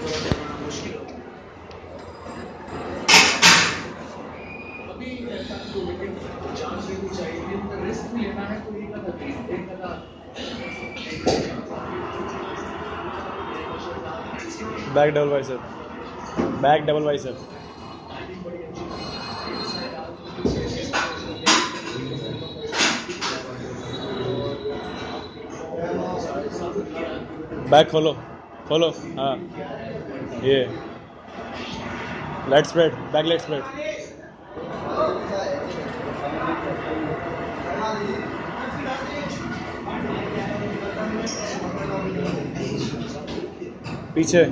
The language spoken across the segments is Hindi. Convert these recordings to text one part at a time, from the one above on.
Back double bicep, back double bicep. Back खोलो, खोलो, हाँ ये lat spread, back lat spread. पीछे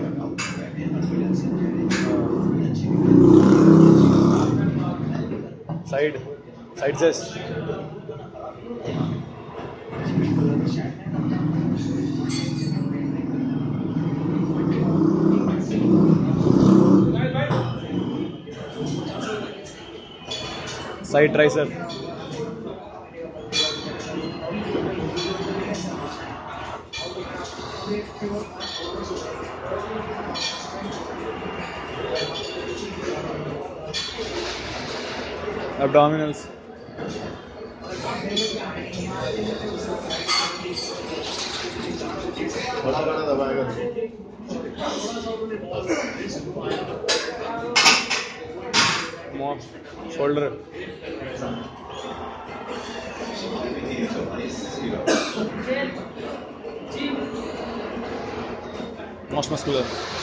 side, side chest, side tricep, abdominals, shoulder, most muscular.